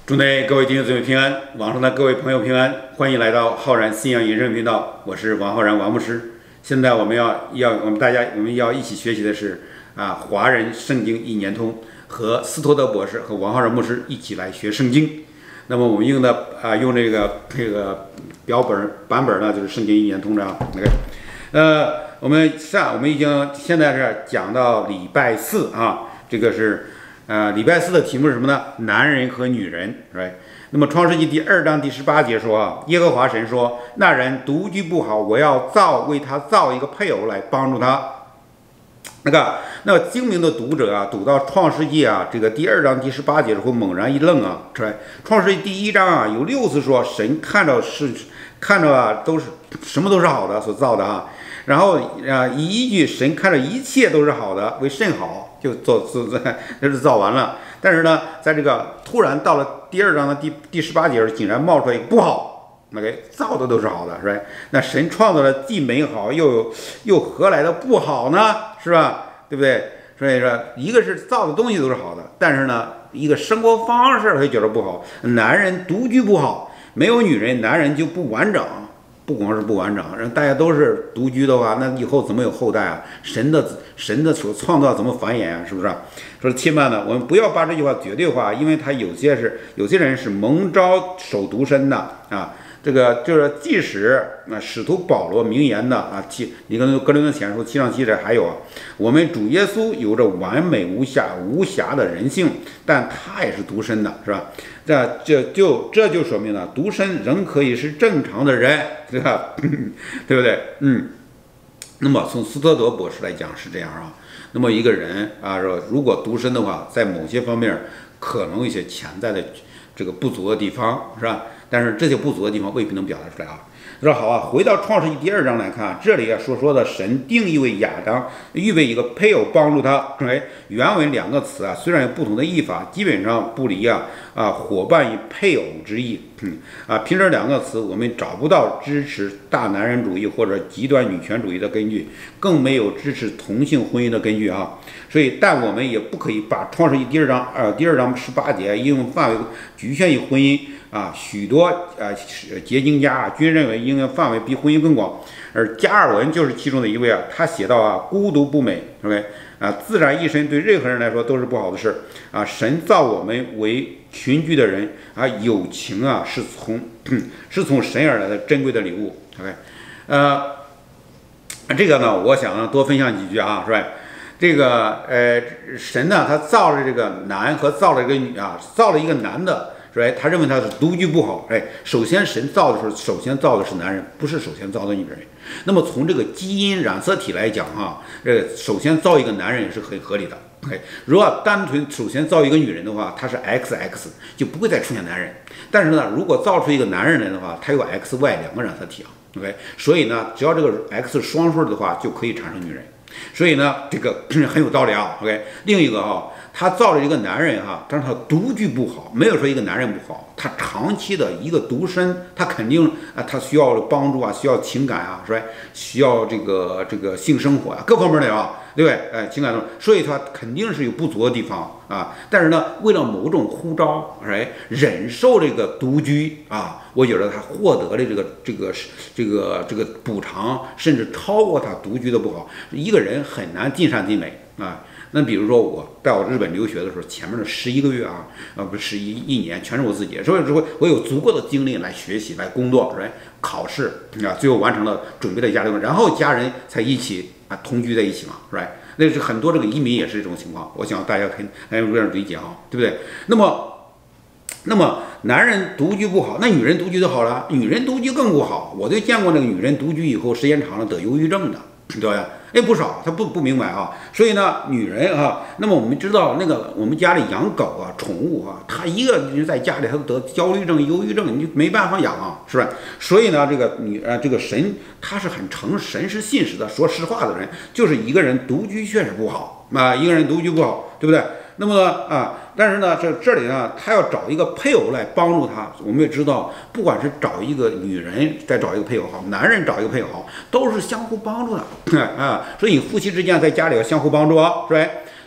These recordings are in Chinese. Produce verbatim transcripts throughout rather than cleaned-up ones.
祝内各位弟兄姊妹平安，网上的各位朋友平安，欢迎来到浩然信仰引申频道，我是王浩然王牧师。现在我们要要我们大家我们要一起学习的是啊华人圣经一年通，和斯托德博士和王浩然牧师一起来学圣经。那么我们用的啊用这个这个标本版本呢，就是圣经一年通这样。OK， 呃，我们上我们已经现在是讲到礼拜四啊，这个是。呃，礼拜四的题目是什么呢？男人和女人，right？ 那么创世纪第二章第十八节说啊，耶和华神说，那人独居不好，我要造为他造一个配偶来帮助他。那个，那精明的读者啊，读到创世纪啊这个第二章第十八节时候猛然一愣啊，是吧？创世纪第一章啊有六次说神看着是看着啊都是什么都是好的所造的啊。然后啊，以一句神看着一切都是好的为甚好，就做做就是造完了。但是呢，在这个突然到了第二章的第第十八节竟然冒出来一个不好，那个造的都是好的，是吧？那神创造的既美好，又有又何来的不好呢？是吧？对不对？所以说，一个是造的东西都是好的，但是呢，一个生活方式会觉得不好。男人独居不好，没有女人，男人就不完整。不光是不完整，让大家都是独居的话，那以后怎么有后代啊？神的神的所创造怎么繁衍啊？是不是？说亲们呢，我们不要把这句话绝对化，因为他有些是有些人是蒙召守独身的啊。这个就是即使啊，使徒保罗明言的啊，七你跟哥林多前书七章七节还有啊，我们主耶稣有着完美无瑕无瑕的人性，但他也是独身的，是吧？这这就这就说明了，独身仍可以是正常的人，对吧？对不对？嗯。那么从斯托德博士来讲是这样啊。那么一个人啊，说如果独身的话，在某些方面可能有一些潜在的这个不足的地方，是吧？但是这些不足的地方未必能表达出来啊。说好啊，回到创世纪第二章来看，这里啊所说的神定义为亚当，预备一个配偶帮助他。哎，原文两个词啊，虽然有不同的译法，基本上不离啊啊伙伴与配偶之意。嗯啊，凭这两个词，我们找不到支持大男人主义或者极端女权主义的根据，更没有支持同性婚姻的根据啊。所以，但我们也不可以把创世纪第二章呃第二章十八节应用范围局限于婚姻。啊，许多啊结经家啊均认为应用范围比婚姻更广，而加尔文就是其中的一位啊。他写到啊，孤独不美 ，OK 啊，自然一生对任何人来说都是不好的事啊。神造我们为群居的人啊，友情啊是从是从神而来的珍贵的礼物 ，OK， 呃，这个呢，我想呢多分享几句啊，是吧？这个呃，神呢，他造了这个男和造了一个女啊，造了一个男的。是，他认为他是独居不好。哎，首先神造的时候，首先造的是男人，不是首先造的女人。那么从这个基因染色体来讲哈，呃，首先造一个男人也是很合理的。OK， 如果单纯首先造一个女人的话，它是 X X 就不会再出现男人。但是呢，如果造出一个男人来的话，它有 X Y 两个染色体啊。OK， 所以呢，只要这个 X 双数的话，就可以产生女人。所以呢，这个很有道理啊。OK， 另一个啊。他造了一个男人哈，但是他独居不好，没有说一个男人不好，他长期的一个独身，他肯定啊，他需要帮助啊，需要情感啊，是吧？需要这个这个性生活啊，各方面的啊，对不对？哎，情感中，所以他肯定是有不足的地方啊。但是呢，为了某种呼召，哎，忍受这个独居啊，我觉得他获得了这个这个这个这个补偿，甚至超过他独居的不好。一个人很难尽善尽美啊。那比如说我在我日本留学的时候，前面的十一个月啊，呃不是十一一年，全是我自己，所以说我有足够的精力来学习、来工作，是吧？考试啊，最后完成了准备的家庭，然后家人才一起啊同居在一起嘛，是吧？那是很多这个移民也是这种情况，我想大家很很有这样理解啊，对不对？那么，那么男人独居不好，那女人独居就好了，女人独居更不好。我就见过那个女人独居以后时间长了得忧郁症的，对吧？哎，不少，他不不明白啊，所以呢，女人啊，那么我们知道那个我们家里养狗啊，宠物啊，他一个人在家里他都得焦虑症、忧郁症，你就没办法养啊，是吧？所以呢，这个女啊，这个神他是很诚实，神是信实的，说实话的人，就是一个人独居确实不好啊，一个人独居不好，对不对？那么呢啊，但是呢，这这里呢，他要找一个配偶来帮助他。我们也知道，不管是找一个女人再找一个配偶好，男人找一个配偶好，都是相互帮助的啊。所以夫妻之间在家里要相互帮助啊，是吧？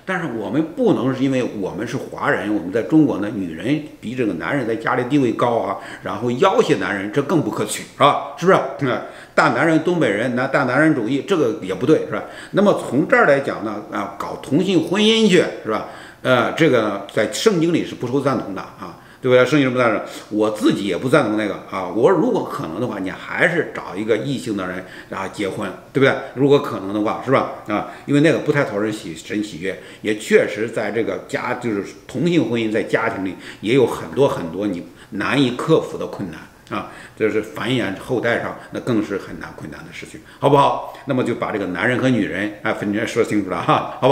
但是我们不能是因为我们是华人，我们在中国呢，女人比这个男人在家里地位高啊，然后要挟男人，这更不可取，是吧？是不是？嗯，大男人，东北人拿大男人主义，这个也不对，是吧？那么从这儿来讲呢，啊，搞同性婚姻去，是吧？呃，这个呢，在圣经里是不受赞同的啊。对不对？圣经不赞成，我自己也不赞同那个啊。我如果可能的话，你还是找一个异性的人然后结婚，对不对？如果可能的话，是吧？啊，因为那个不太讨人喜神喜悦，也确实在这个家就是同性婚姻在家庭里也有很多很多你难以克服的困难啊。这是繁衍后代上那更是很难困难的事情，好不好？那么就把这个男人和女人啊分别说清楚了哈，好吧？